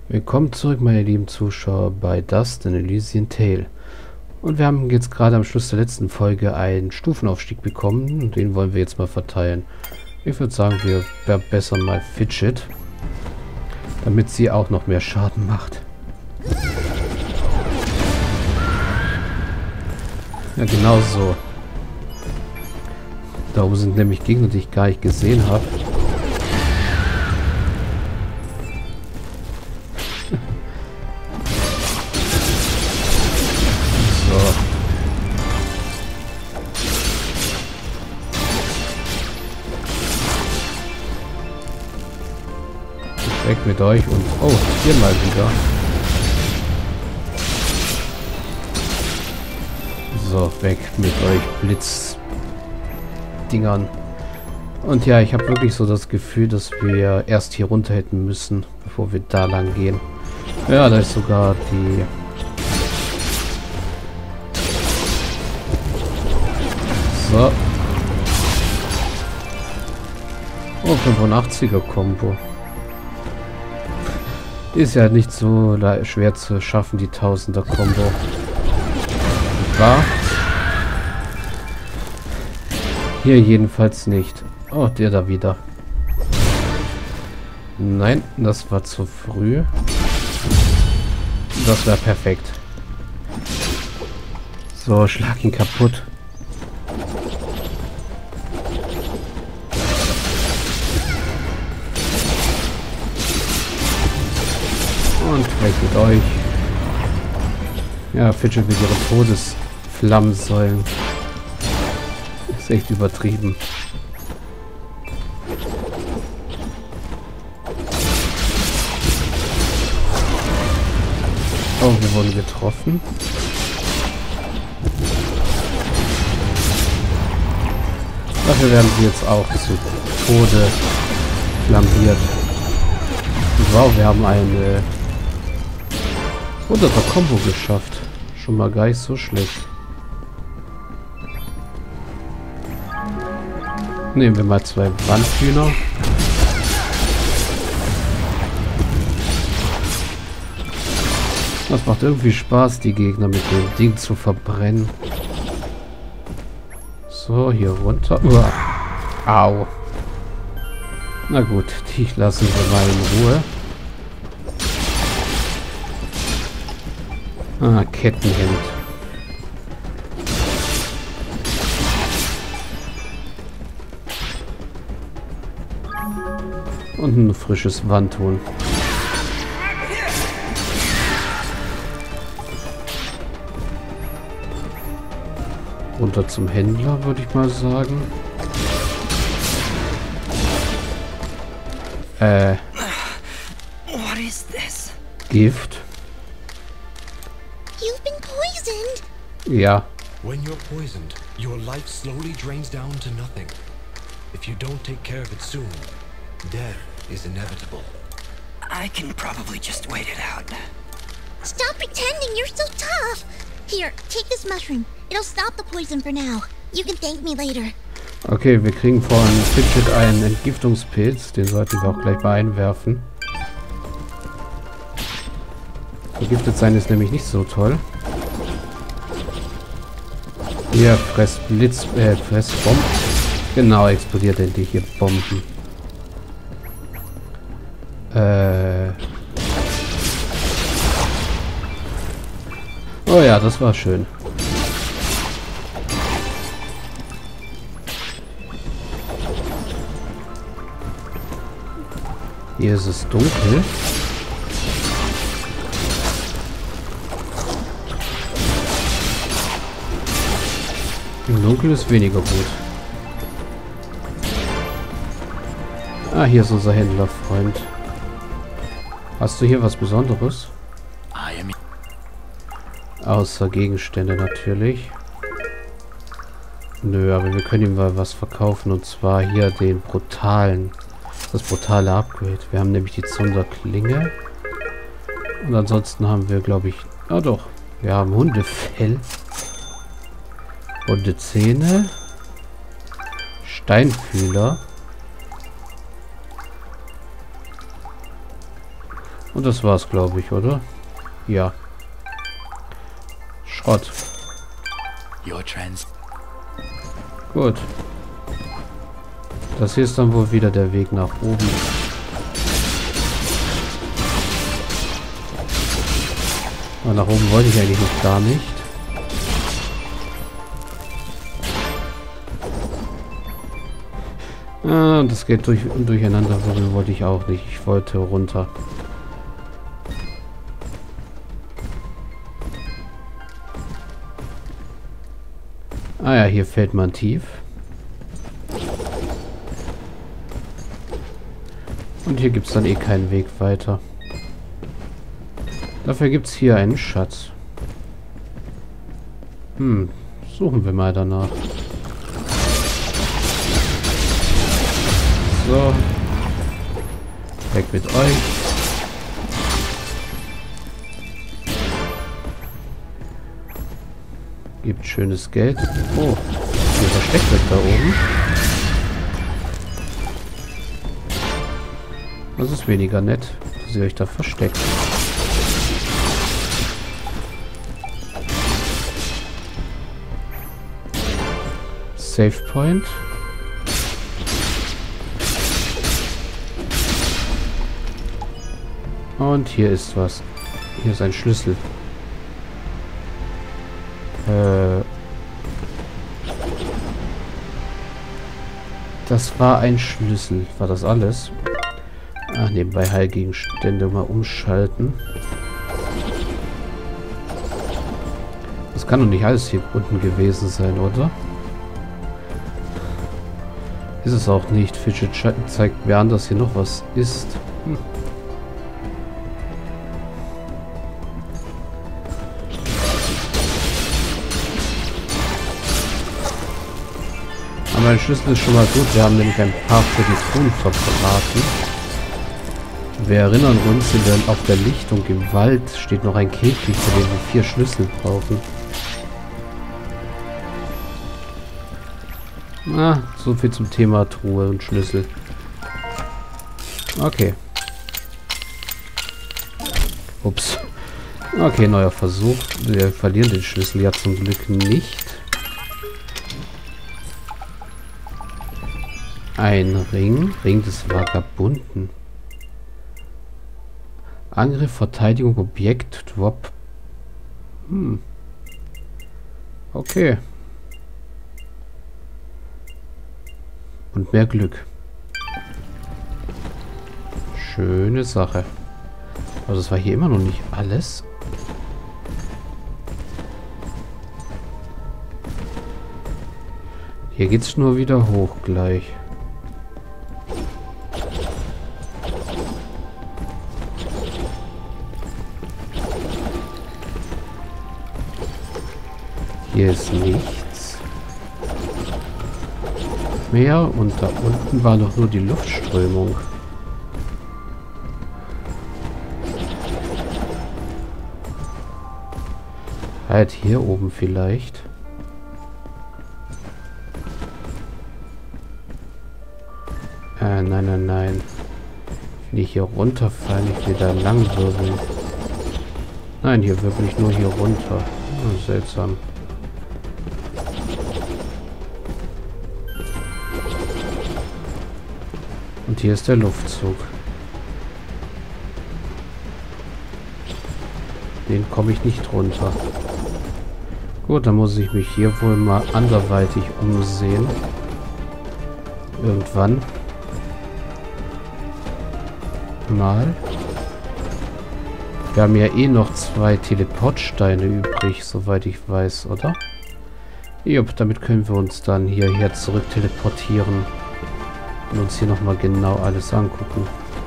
Willkommen zurück, meine lieben Zuschauer, bei Dust: An Elysian Tale. Und wir haben jetzt gerade am Schluss der letzten Folge einen Stufenaufstieg bekommen. Und den wollen wir jetzt mal verteilen. Ich würde sagen, wir verbessern mal Fidget, damit sie auch noch mehr Schaden macht. Ja, genau so. Da oben sind nämlich Gegner, die ich gar nicht gesehen habe. Weg mit euch und... Oh, hier mal wieder. So, weg mit euch Blitzdingern. Und ja, ich habe wirklich so das Gefühl, dass wir erst hier runter hätten müssen, bevor wir da lang gehen. Ja, da ist sogar die... So. Oh, 85er Combo. Ist ja nicht so schwer zu schaffen, die Tausender-Kombo. War? Hier jedenfalls nicht. Oh, der da wieder. Nein, das war zu früh. Das war perfekt. So, schlag ihn kaputt. Und weg mit euch. Ja, Fidget mit ihren Todesflammensäulen. Ist echt übertrieben. Oh, wir wurden getroffen. Dafür werden sie jetzt auch zu Tode flambiert. Und wow, wir haben eine 100er Combo geschafft. Schon mal gar nicht so schlecht. Nehmen wir mal 2 Wandhühner. Das macht irgendwie Spaß, die Gegner mit dem Ding zu verbrennen. So, hier runter. Uah. Au. Na gut, die lassen wir mal in Ruhe. Ah, Kettenhemd. Und ein frisches Wandhuhn. Runter zum Händler, würde ich mal sagen. What is this? Gift. You've been poisoned. Ja. When you're poisoned, your life slowly drains down to nothing. If you don't take care of it soon, death is inevitable. I can probably just wait it out. Stop pretending you're so tough. Here, take this mushroom. It'll stop the poison for now. You can thank me later. Okay, wir kriegen von Fidget einen Entgiftungspilz. Den sollten wir auch gleich mal einwerfen. Vergiftet sein ist nämlich nicht so toll. Hier, fress Bomben. Genau, explodiert endlich hier Bomben. Oh ja, das war schön. Hier ist es dunkel. Im Dunkeln ist weniger gut. Ah, hier ist unser Händlerfreund. Hast du hier was Besonderes? Außer Gegenstände natürlich. Nö, aber wir können ihm mal was verkaufen. Und zwar hier den brutalen. Das brutale Upgrade. Wir haben nämlich die Zunderklinge. Und ansonsten haben wir, glaube ich... Ah doch. Wir haben Hundefell. Hundezähne. Steinfühler. Und das war's, glaube ich, oder? Ja. Schrott. Gut. Das hier ist dann wohl wieder der Weg nach oben. Aber nach oben wollte ich eigentlich noch gar nicht. Ah, das geht durcheinander. Warum wollte ich auch nicht? Ich wollte runter. Ah ja, hier fällt man tief. Und hier gibt es dann eh keinen Weg weiter. Dafür gibt es hier einen Schatz. Suchen wir mal danach. So. Weg mit euch. Gibt schönes Geld. Oh, hier versteckt euch da oben. Das ist weniger nett, dass ihr euch da versteckt. Save Point. Und hier ist was. Hier ist ein Schlüssel. Das war ein Schlüssel. War das alles? Ach, nebenbei Heilgegenstände mal umschalten. Das kann doch nicht alles hier unten gewesen sein, oder? Ist es auch nicht. Fidget zeigt mir an, dass hier noch was ist. Aber ein Schlüssel ist schon mal gut. Wir haben nämlich ein paar für die Truhen verbraten. Wir erinnern uns, auf der Lichtung im Wald steht noch ein Käfig, für den wir 4 Schlüssel brauchen. Na, so viel zum Thema Truhe und Schlüssel. Okay. Ups. Okay, neuer Versuch. Wir verlieren den Schlüssel ja zum Glück nicht. Ein Ring. Ring des Vagabunden. Angriff, Verteidigung, Objekt, Drop. Okay. Und mehr Glück. Schöne Sache. Aber das war hier immer noch nicht alles. Hier geht's nur wieder hoch gleich. Hier ist nichts mehr und da unten war doch nur die Luftströmung. Halt hier oben vielleicht. Nein. Ich will nicht hier runterfallen, ich will da lang wirbeln. Nein, hier wirbel ich nur hier runter. Oh, seltsam. Und hier ist der Luftzug. Den komme ich nicht runter. Gut, dann muss ich mich hier wohl mal anderweitig umsehen. Irgendwann. Mal. Wir haben ja eh noch 2 Teleportsteine übrig, soweit ich weiß, oder? Jupp, damit können wir uns dann hierher zurück teleportieren. Und uns hier nochmal genau alles angucken.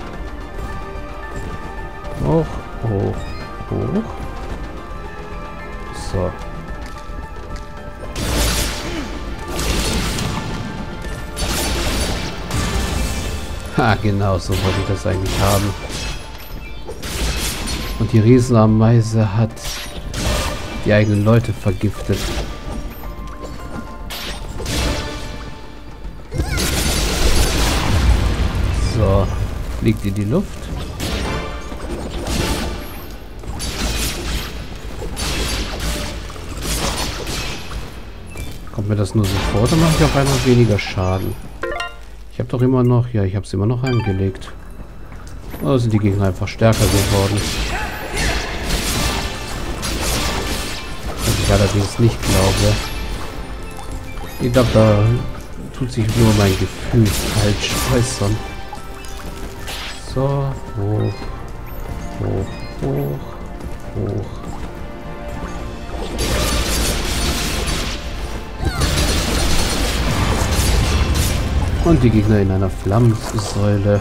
Hoch, hoch, hoch. So. Ha, genau, so wollte ich das eigentlich haben. Und die Riesenameise hat die eigenen Leute vergiftet. So, fliegt in die Luft. mir das nur so vor, dann mache ich auf einmal weniger Schaden. Ich habe doch immer noch... Ja, ich habe es immer noch angelegt. Oder sind die Gegner einfach stärker geworden? Was ich allerdings nicht glaube. Ich glaube, da tut sich nur mein Gefühl falsch äußern. So, hoch, hoch, hoch, hoch. Und die Gegner in einer Flammensäule.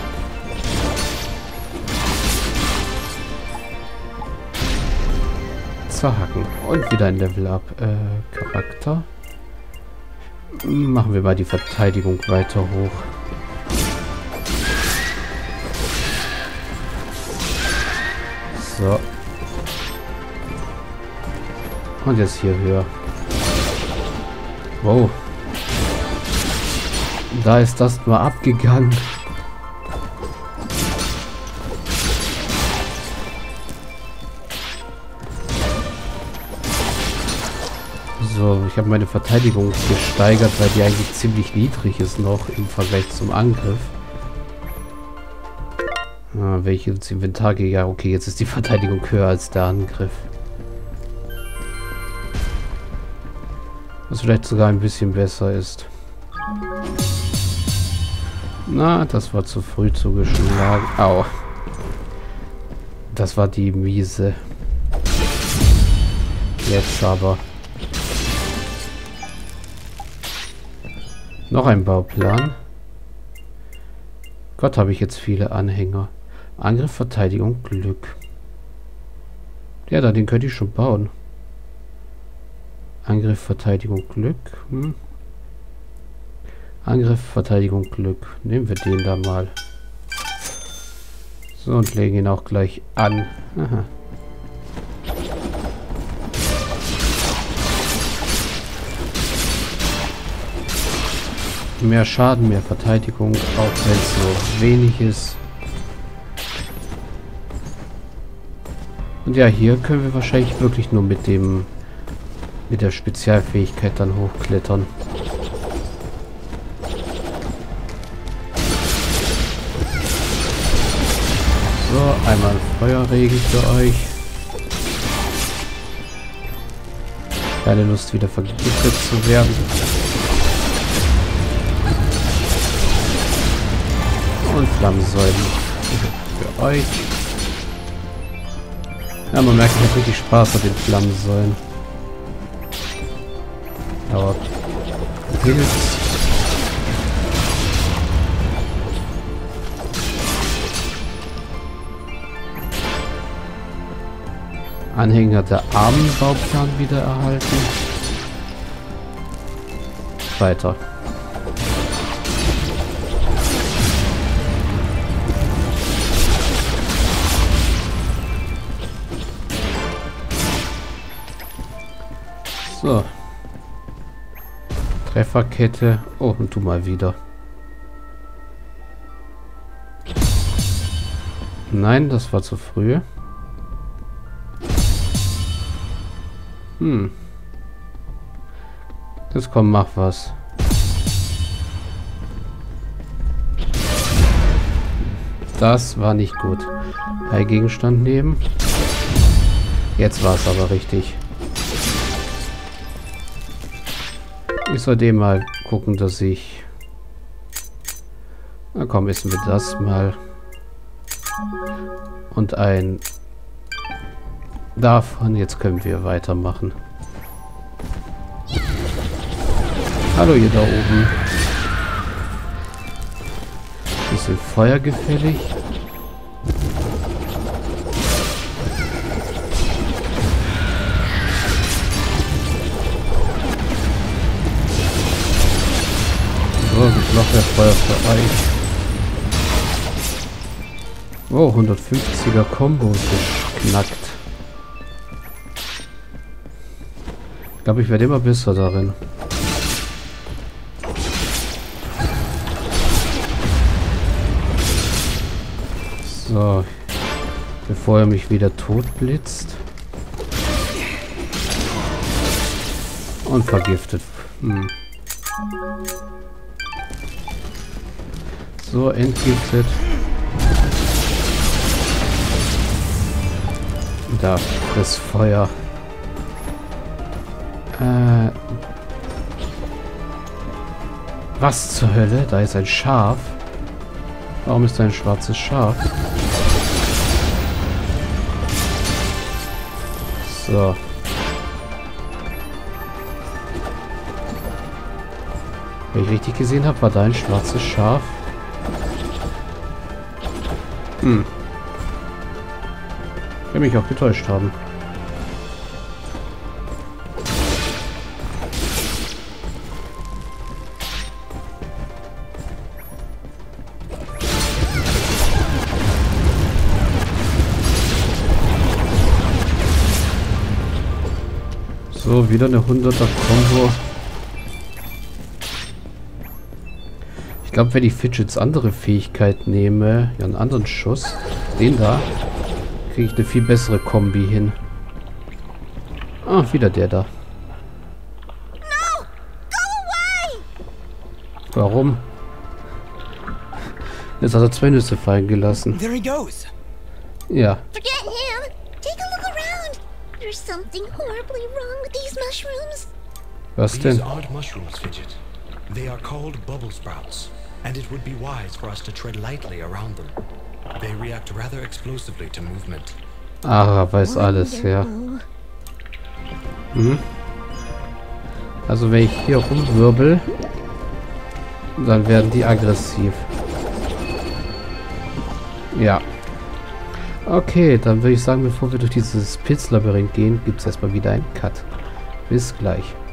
Zerhacken. Und wieder ein Level-Up. Charakter. Machen wir mal die Verteidigung weiter hoch. So. Und jetzt hier höher. Wow. Da ist das mal abgegangen. So, ich habe meine Verteidigung gesteigert, weil die eigentlich ziemlich niedrig ist noch im Vergleich zum Angriff. Ah, wenn ich ins Inventar gehe, ja okay, jetzt ist die Verteidigung höher als der Angriff. Was vielleicht sogar ein bisschen besser ist. Na, das war zu früh zugeschlagen. Au. Das war die miese. Jetzt aber. Noch ein Bauplan. Gott, habe ich jetzt viele Anhänger. Angriff, Verteidigung, Glück. Ja, den könnte ich schon bauen. Angriff, Verteidigung, Glück. Angriff, Verteidigung, Glück. Nehmen wir den da mal. So, und legen ihn auch gleich an. Aha. Mehr Schaden, mehr Verteidigung, auch wenn es so wenig ist. Und ja, hier können wir wahrscheinlich wirklich nur mit der Spezialfähigkeit dann hochklettern. So, einmal Feuerregen für euch. Keine Lust, wieder vergiftet zu werden. Und Flammensäulen für euch. Ja, man merkt, ich habe richtig Spaß an den Flammensäulen. Aber Pilz. Anhänger der Armenbauplan wieder erhalten. Weiter. So. Trefferkette. Oh, und du mal wieder. Nein, das war zu früh. Jetzt komm, mach was. Das war nicht gut. Heilgegenstand nehmen. Jetzt war es aber richtig. Ich sollte mal gucken, dass ich... Na komm, essen wir das mal. Und ein... Davon. Jetzt können wir weitermachen. Hallo ihr da oben. Bisschen Feuer gefällig. So, gibt noch mehr Feuer für euch. Oh, 150er Combo geknackt. Ich glaube, ich werde immer besser darin. So, bevor er mich wieder tot blitzt. Und vergiftet So, entgiftet. Da, das Feuer. Was zur Hölle? Da ist ein Schaf. Warum ist da ein schwarzes Schaf? So. Wenn ich richtig gesehen habe, war da ein schwarzes Schaf. Ich kann mich auch getäuscht haben. So, wieder eine 100er Combo. Ich glaube, wenn ich Fidgets andere Fähigkeit nehme, ja, einen anderen Schuss, den da, kriege ich eine viel bessere Kombi hin. Ah, wieder der da. No! Go away! Warum? Jetzt hat er 2 Nüsse fallen gelassen. There he goes. Ja. Forget him! Take a look around! There's something horribly wrong with these mushrooms. Was These denn? aren't mushrooms, Fidget. They are called bubble sprouts, and it would be wise for us to tread lightly around them. They react rather explosively to movement. Ara weiß alles, ja. Wonderful. Also wenn ich hier rumwirbel, dann werden die aggressiv. Ja. Okay, dann würde ich sagen, bevor wir durch dieses Pilzlabyrinth gehen, gibt es erstmal wieder einen Cut. Bis gleich.